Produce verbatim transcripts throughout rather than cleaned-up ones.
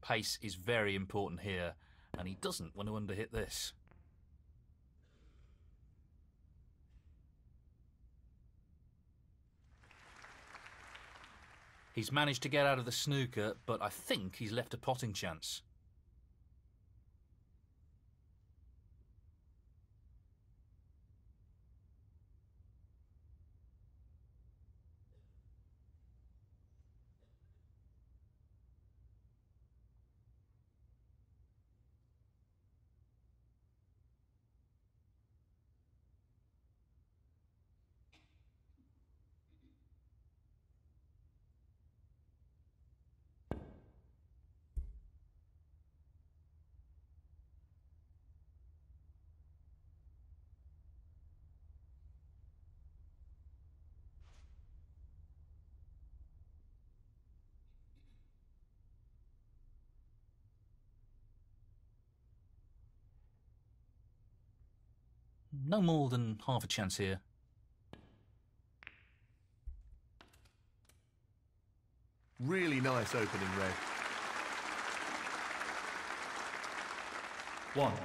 Pace is very important here, and he doesn't want to underhit this. He's managed to get out of the snooker, but I think he's left a potting chance. No more than half a chance here. Really nice opening, Red. One.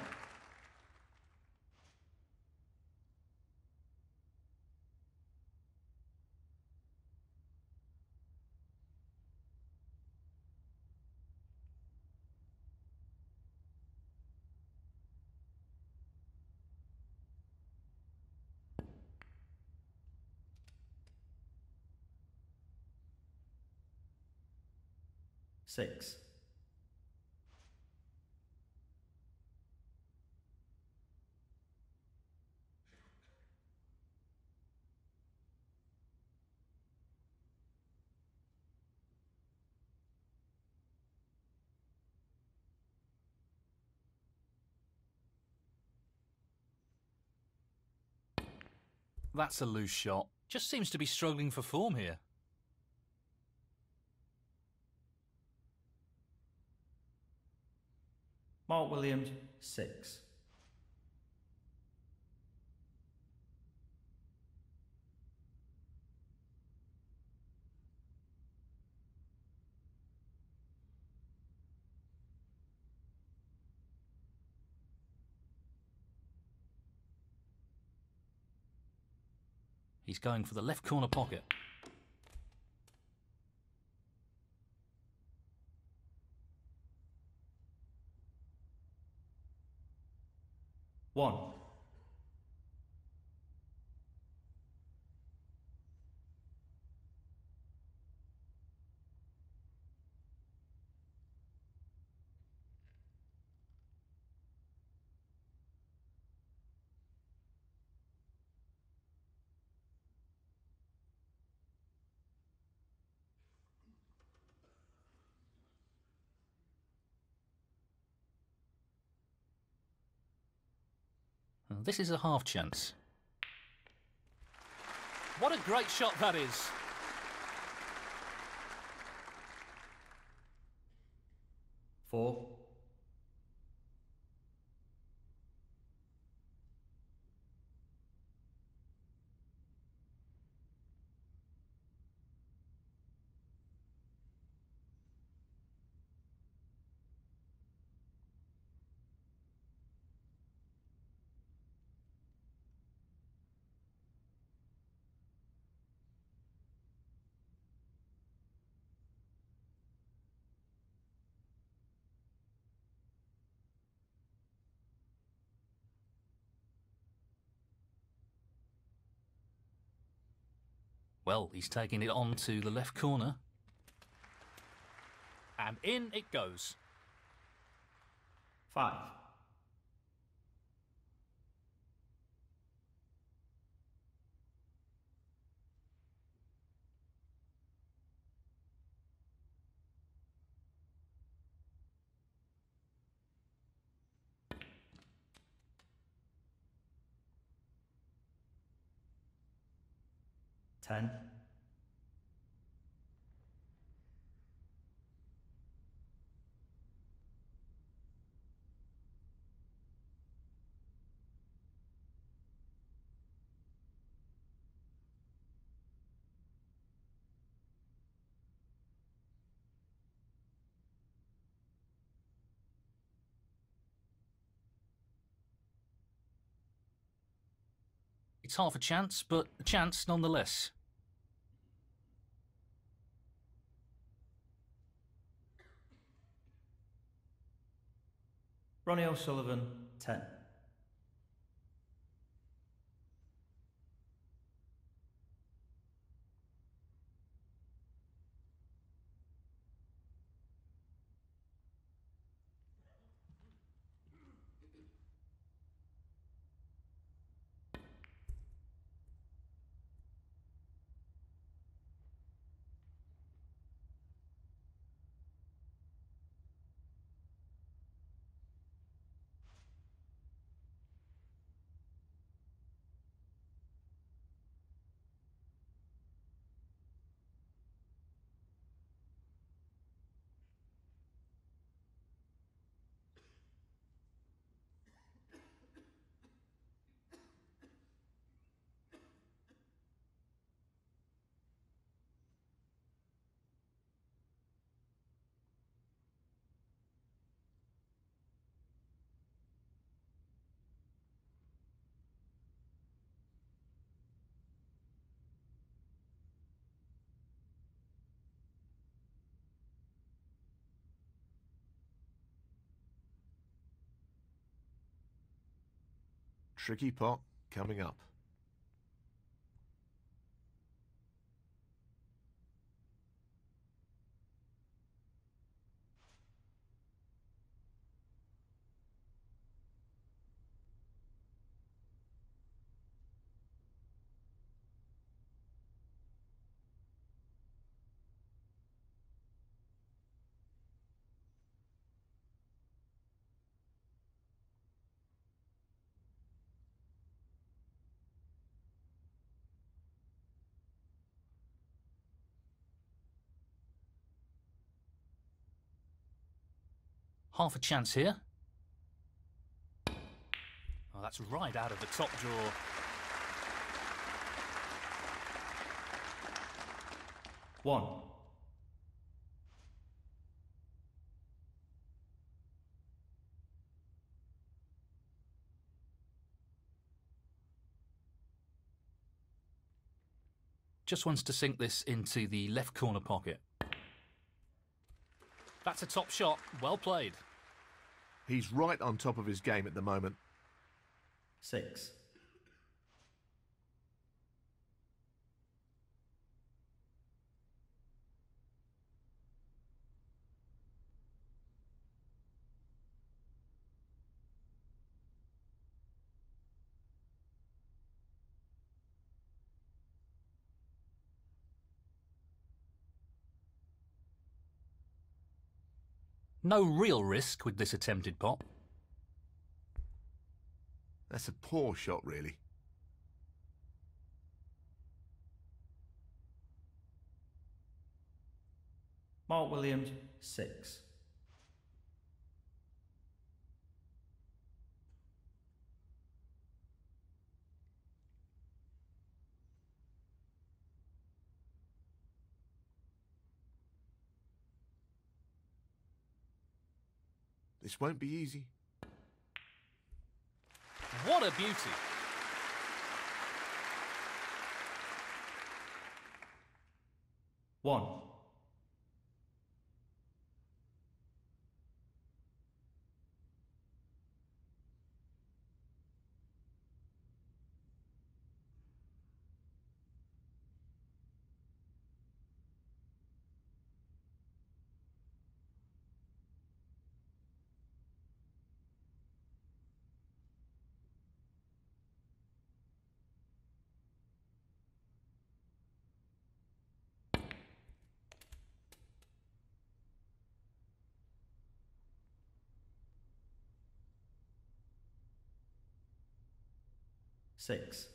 Six. That's a loose shot. Just seems to be struggling for form here. Mark Williams, six. He's going for the left corner pocket. One. This is a half chance. What a great shot that is! Four. Well, he's taking it on to the left corner. And in it goes. Five. Ten. It's half a chance, but a chance nonetheless. Ronnie O'Sullivan, ten. Tricky pot coming up. Half a chance here. Oh, that's right out of the top drawer. One. Just wants to sink this into the left corner pocket. That's a top shot. Well played. He's right on top of his game at the moment. Six. No real risk with this attempted pot. That's a poor shot, really. Mark Williams, six. This won't be easy. What a beauty. One. Six.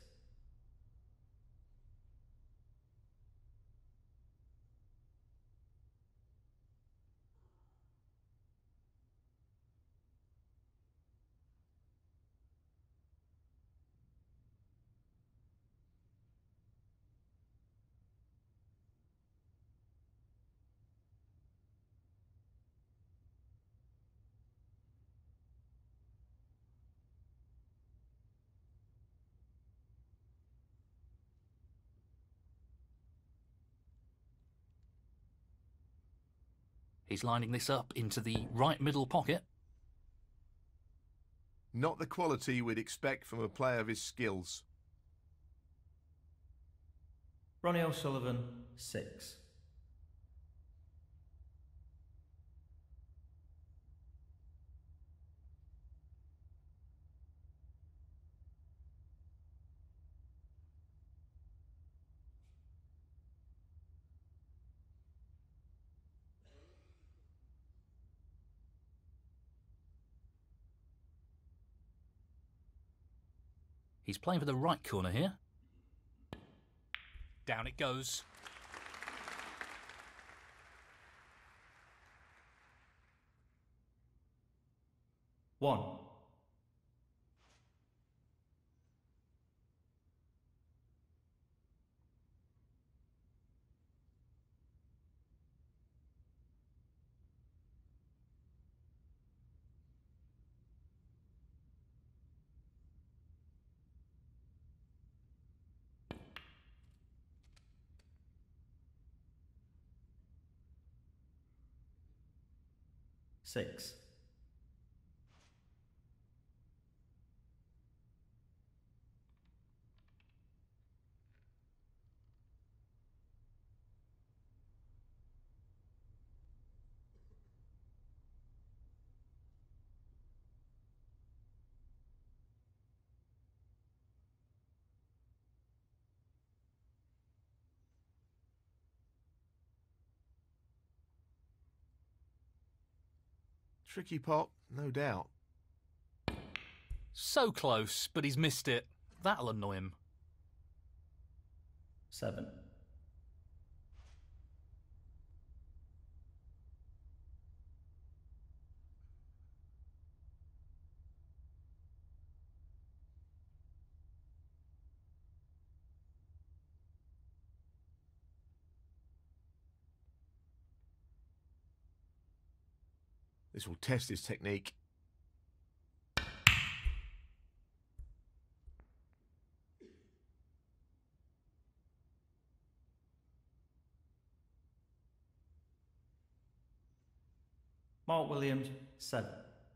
He's lining this up into the right middle pocket. Not the quality we'd expect from a player of his skills. Ronnie O'Sullivan, six. He's playing for the right corner here. Down it goes. One. Six. Tricky pot, no doubt. So close, but he's missed it. That'll annoy him. Seven. This will test his technique. Mark Williams, seven.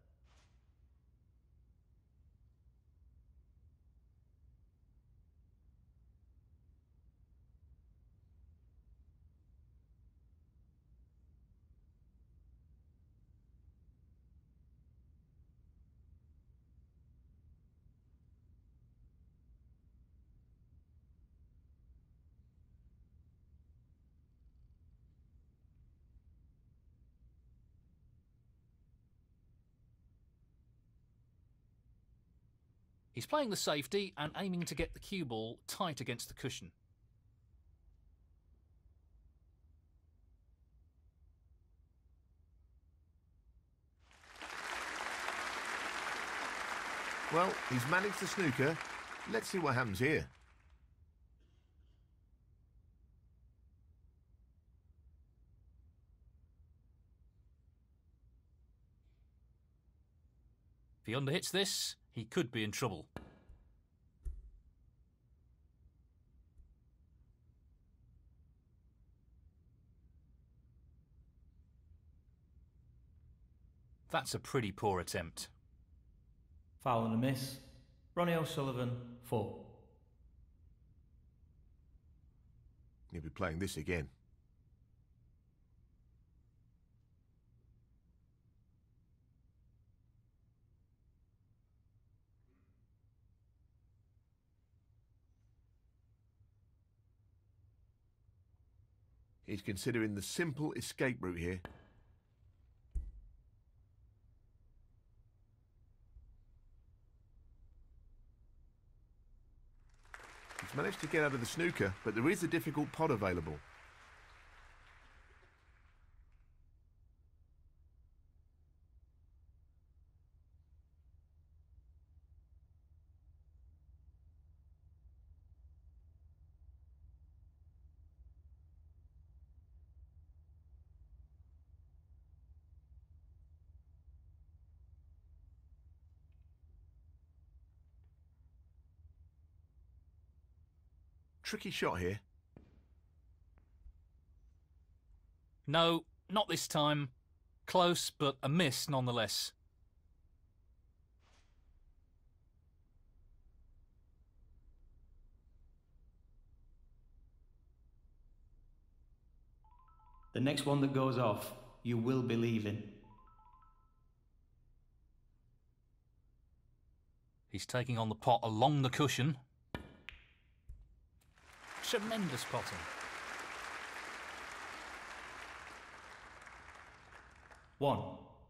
He's playing the safety and aiming to get the cue ball tight against the cushion. Well, he's managed the snooker. Let's see what happens here. If he underhits this, he could be in trouble. That's a pretty poor attempt. Foul and a miss. Ronnie O'Sullivan, four. He'll be playing this again. He's considering the simple escape route here. He's managed to get out of the snooker, but there is a difficult pot available. Tricky shot here. No, not this time. Close, but a miss nonetheless. The next one that goes off, you will be leaving. He's taking on the pot along the cushion. Tremendous potting. One.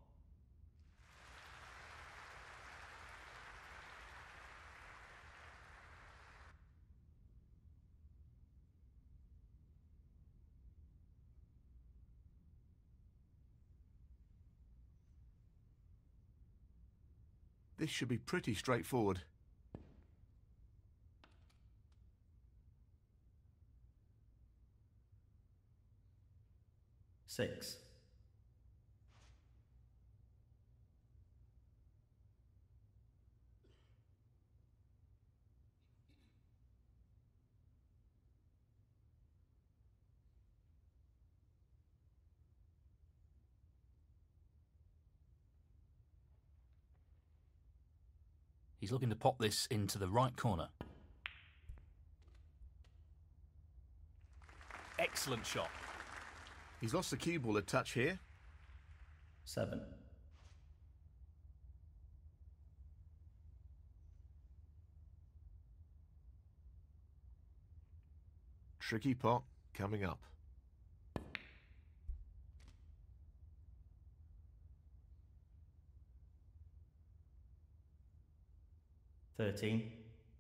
This should be pretty straightforward. Six. He's looking to pop this into the right corner. Excellent shot. He's lost the cue ball a touch here. Seven. Tricky pot coming up. Thirteen.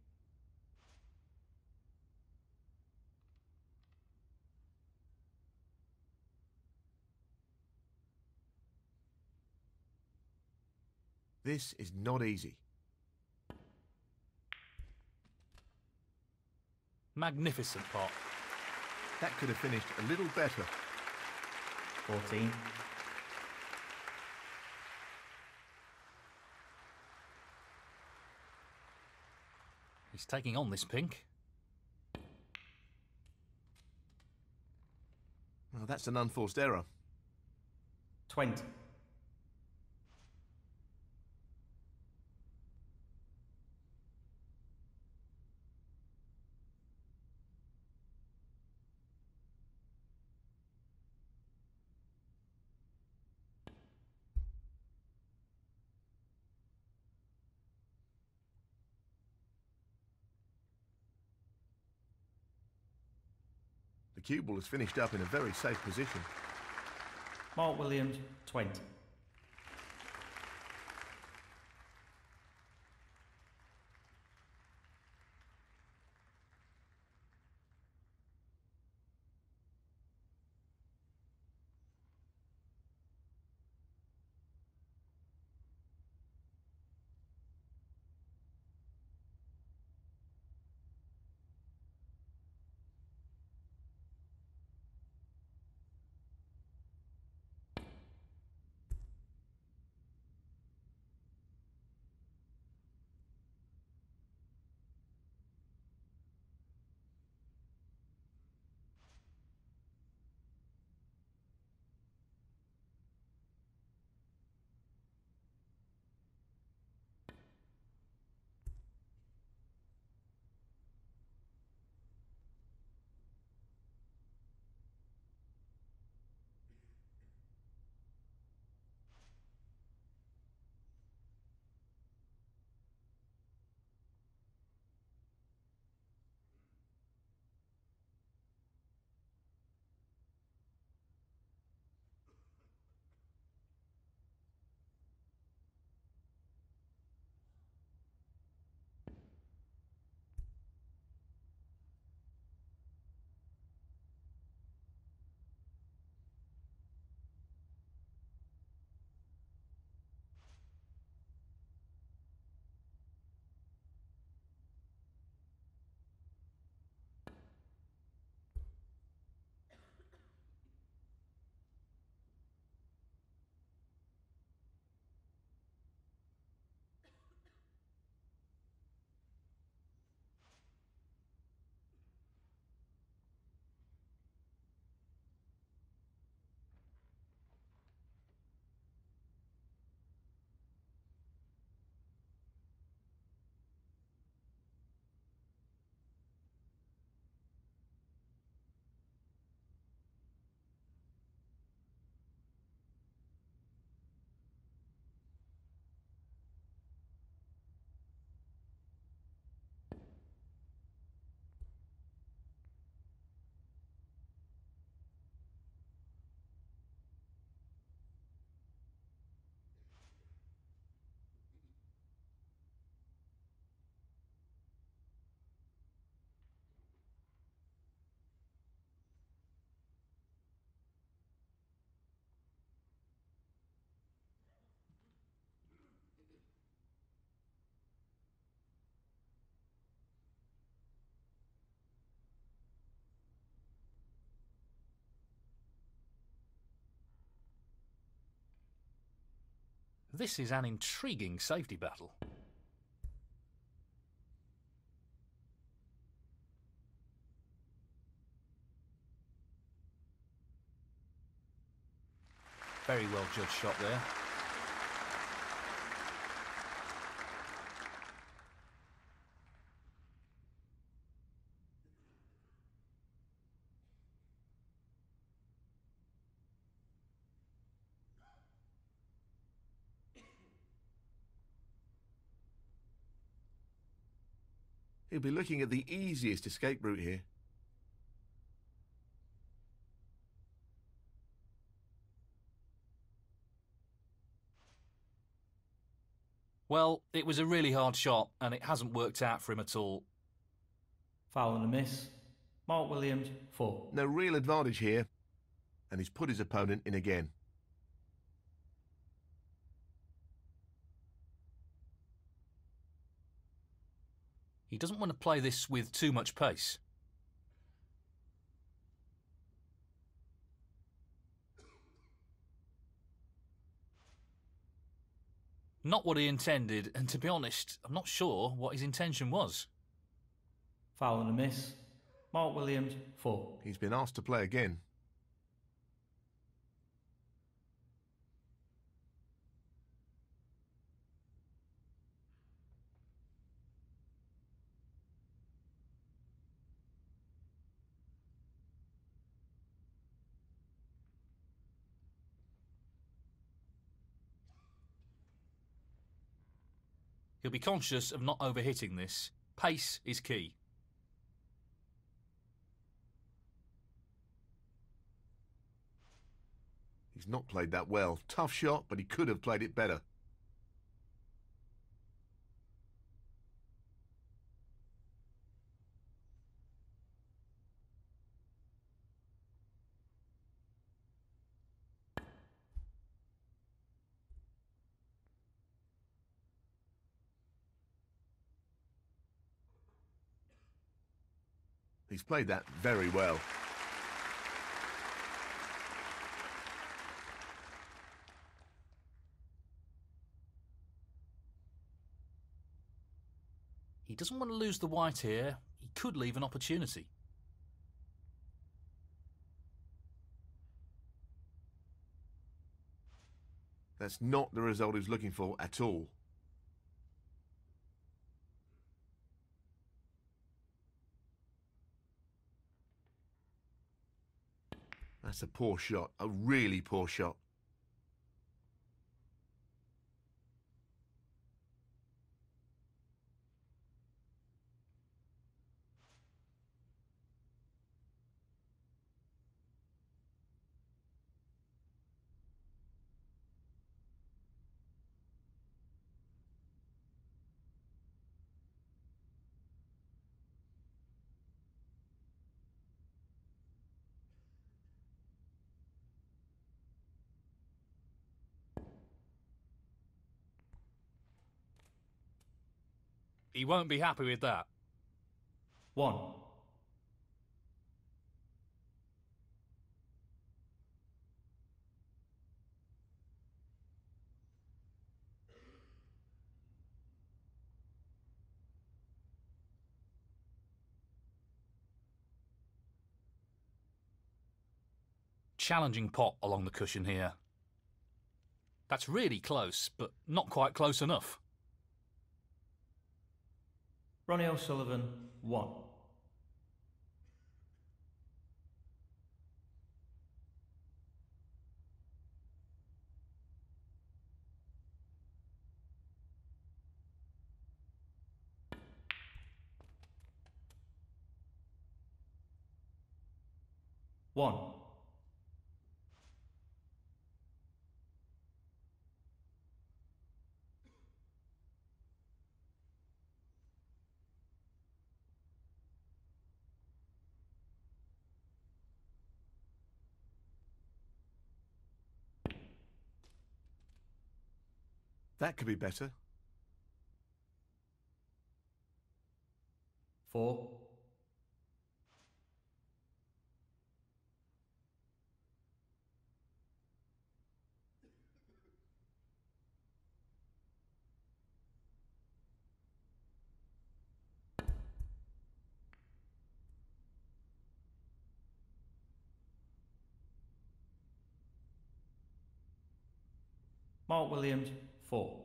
This is not easy. Magnificent pot. That could have finished a little better. Fourteen. He's taking on this pink. Well, that's an unforced error. Twenty. The cue ball is finished up in a very safe position. Mark Williams, twenty. This is an intriguing safety battle. Very well judged shot there. He'll be looking at the easiest escape route here. Well, it was a really hard shot, and it hasn't worked out for him at all. Foul and a miss. Mark Williams, four. No real advantage here, and he's put his opponent in again. He doesn't want to play this with too much pace. Not what he intended, and to be honest, I'm not sure what his intention was. Foul and a miss. Mark Williams, four. He's been asked to play again. He'll be conscious of not overhitting this. Pace is key. He's not played that well. Tough shot, but he could have played it better. He's played that very well. He doesn't want to lose the white here. He could leave an opportunity. That's not the result he was looking for at all. That's a poor shot, a really poor shot. He won't be happy with that. One. Challenging pot along the cushion here. That's really close, but not quite close enough. Ronnie O'Sullivan, one. One. That could be better. Four. Mark Williams, four.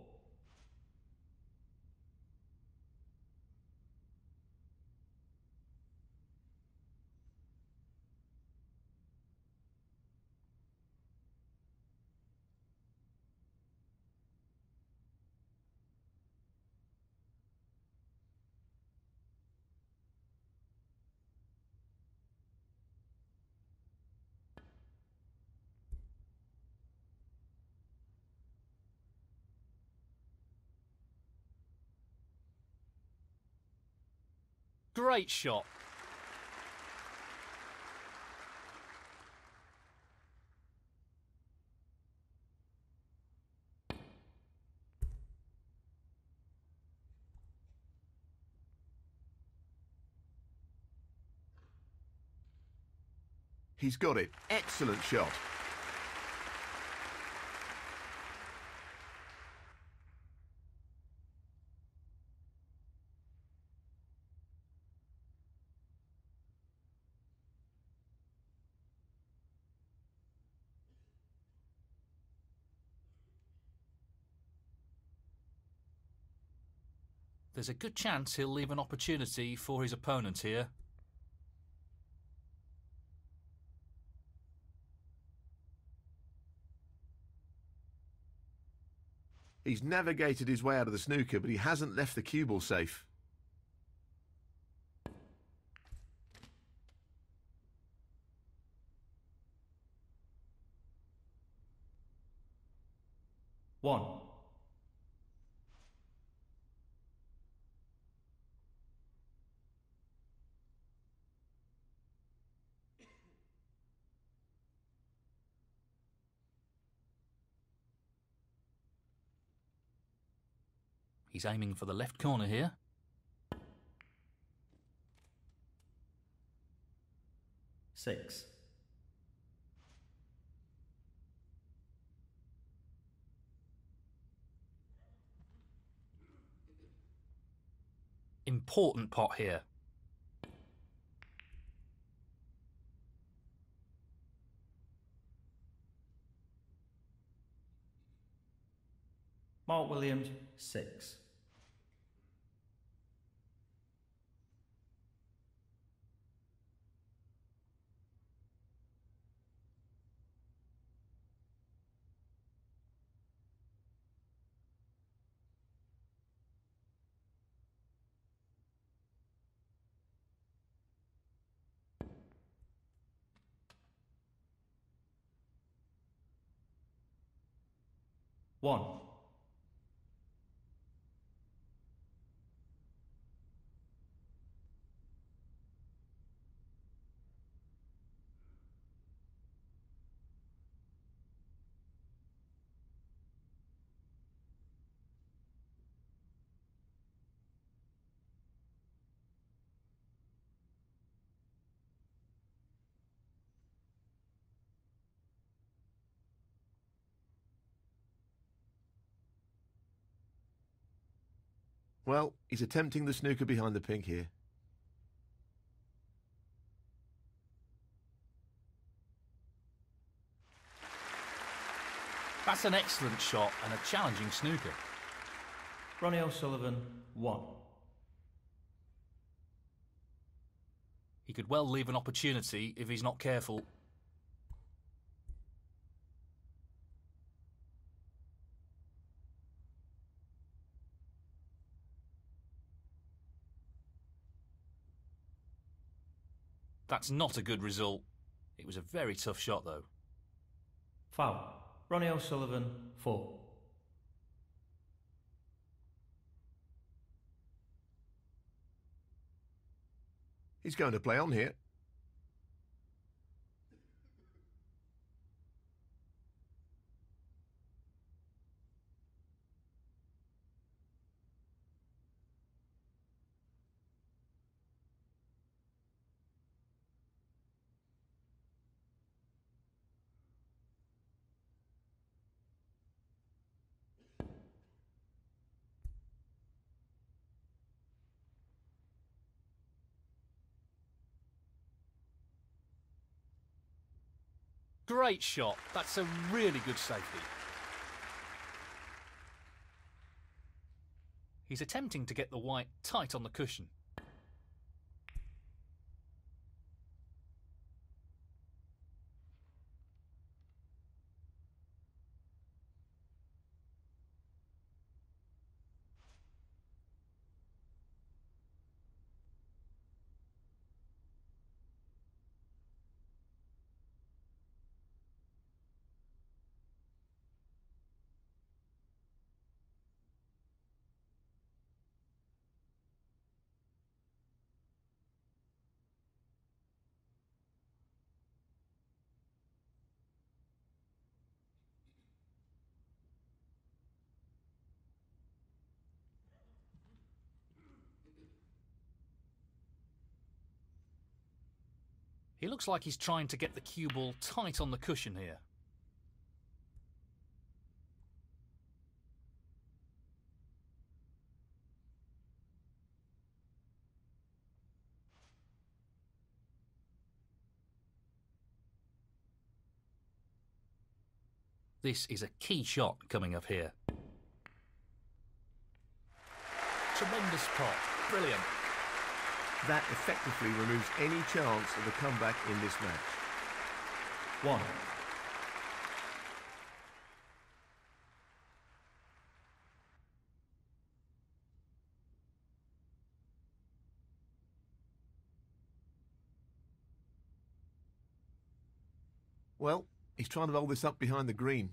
Great shot. He's got it. Excellent shot. There's a good chance he'll leave an opportunity for his opponent here. He's navigated his way out of the snooker, but he hasn't left the cue ball safe. One. He's aiming for the left corner here. Six. Important pot here. Mark Williams, six. One. Well, he's attempting the snooker behind the pink here. That's an excellent shot and a challenging snooker. Ronnie O'Sullivan, one. He could well leave an opportunity if he's not careful. That's not a good result. It was a very tough shot though. Foul. Ronnie O'Sullivan, four. He's going to play on here. Great shot. That's a really good safety. He's attempting to get the white tight on the cushion. He looks like he's trying to get the cue ball tight on the cushion here. This is a key shot coming up here. Tremendous pot. Brilliant. That effectively removes any chance of a comeback in this match. One. Well, he's trying to hold this up behind the green.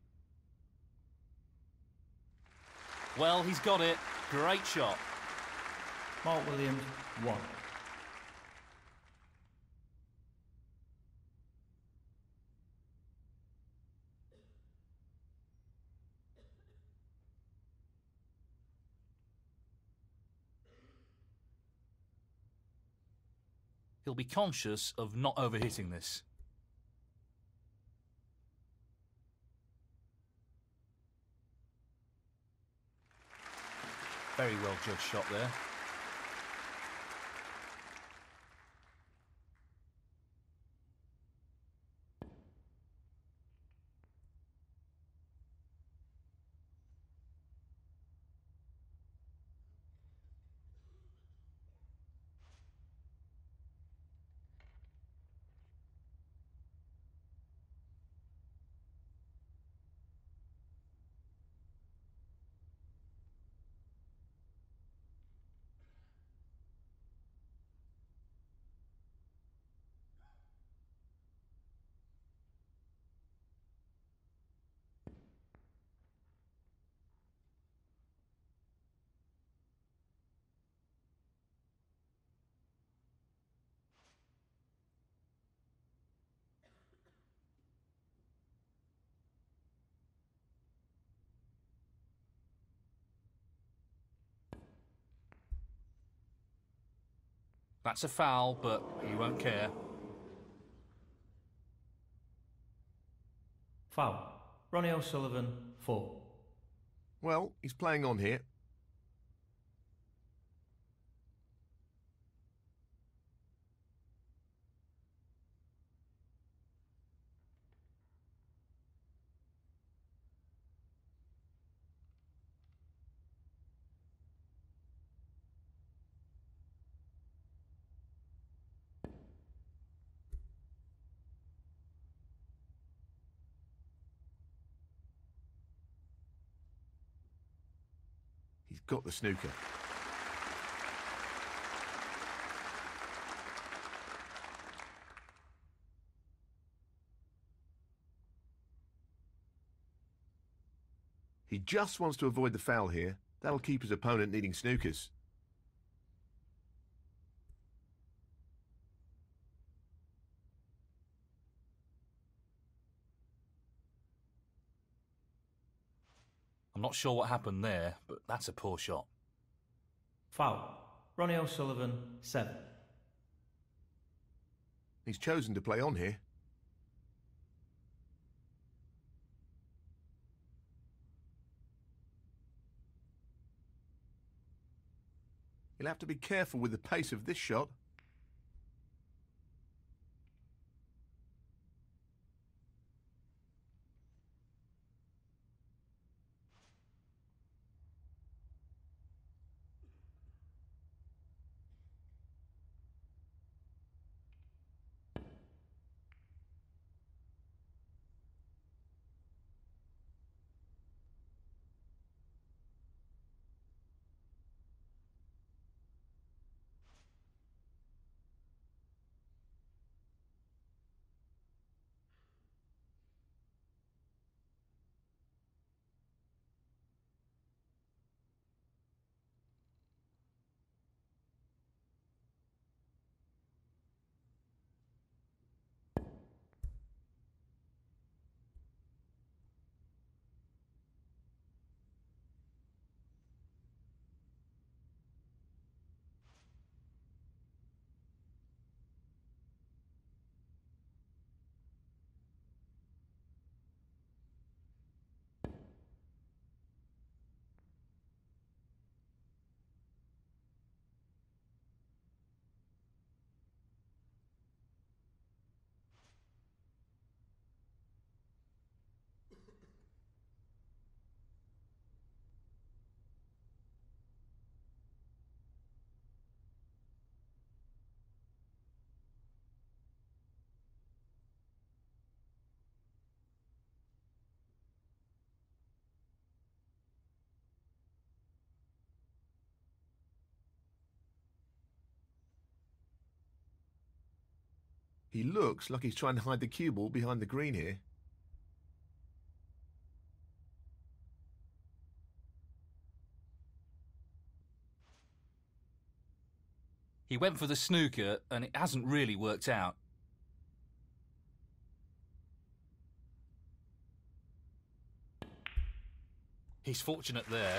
Well, he's got it. Great shot. Mark Williams, one. He'll be conscious of not overhitting this. Very well judged shot there. That's a foul, but he won't care. Foul. Ronnie O'Sullivan, four. Well, he's playing on here. He's got the snooker. He just wants to avoid the foul here. That'll keep his opponent needing snookers. I'm not sure what happened there, but that's a poor shot. Foul. Ronnie O'Sullivan, seven. He's chosen to play on here. He'll have to be careful with the pace of this shot. He looks like he's trying to hide the cue ball behind the green here. He went for the snooker and it hasn't really worked out. He's fortunate there.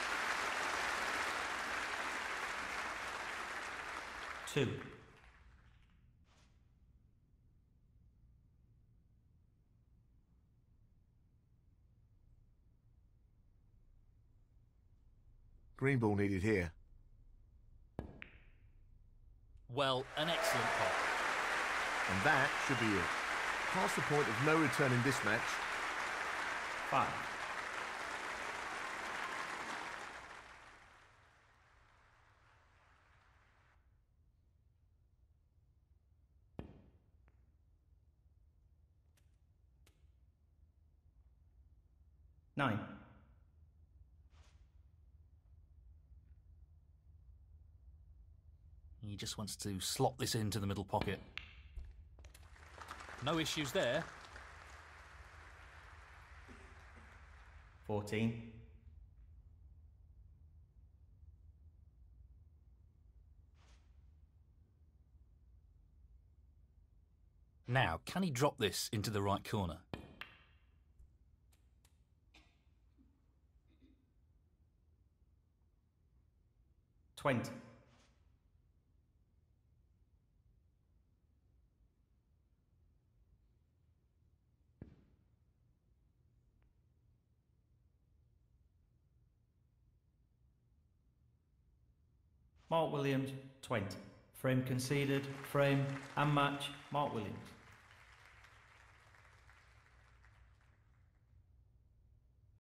Two. Green ball needed here. Well, an excellent pot. And that should be it. Past the point of no return in this match. Five. Nine. He just wants to slot this into the middle pocket. No issues there. Fourteen. Now, can he drop this into the right corner? Twenty. Mark Williams, twenty. Frame conceded, frame and match, Mark Williams.